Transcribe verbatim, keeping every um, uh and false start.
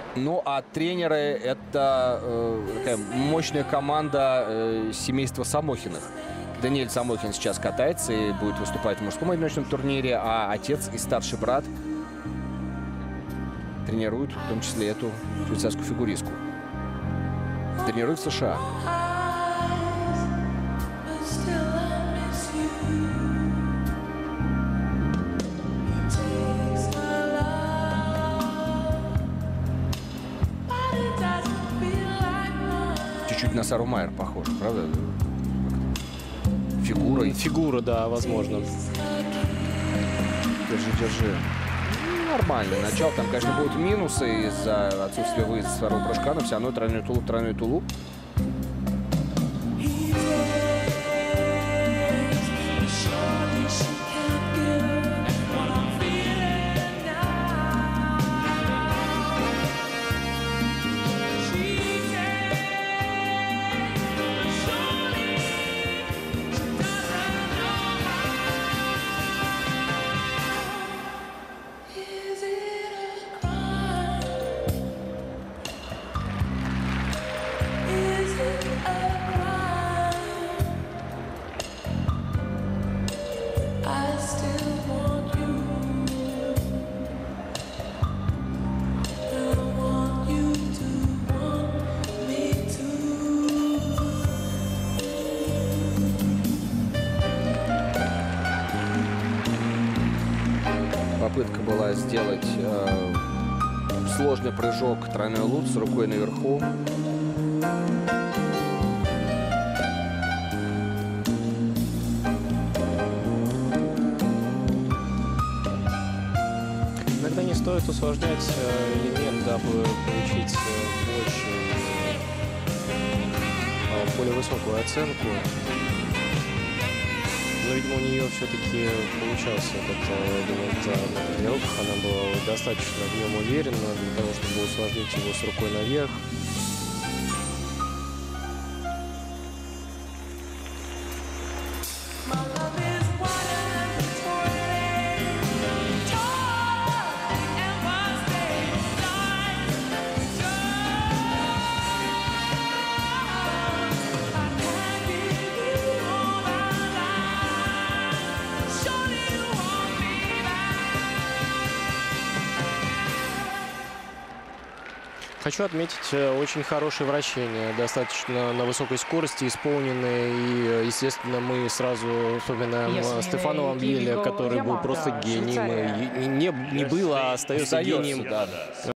Ну, а тренеры — это э, такая мощная команда э, семейства Самохиных. Даниэль Самохин сейчас катается и будет выступать в мужском одиночном турнире, а отец и старший брат тренируют в том числе эту швейцарскую фигуристку. Тренируют в США. Чуть-чуть на Сару Майер похож, правда? Фигура. Фигура, да, возможно. Держи, держи. Нормально. Начало там, конечно, будут минусы из-за отсутствия выезда с второго прыжка, но все равно тройной тулуп, тройной тулуп. Попытка была сделать э, сложный прыжок, тройной лут с рукой наверху. Иногда не стоит усложнять элемент, дабы получить больше, более высокую оценку. Но, видимо, у нее все-таки получался этот элемент на тренировках. Она была достаточно в нем уверена для того, чтобы усложнить его с рукой наверх. Хочу отметить очень хорошее вращение, достаточно на высокой скорости исполненные. И, естественно, мы сразу вспоминаем Yasmine, Стефана Амбеля, который был Yamada, просто гением. Швейцария. И не, не было, а остается Остается, гением. да, да.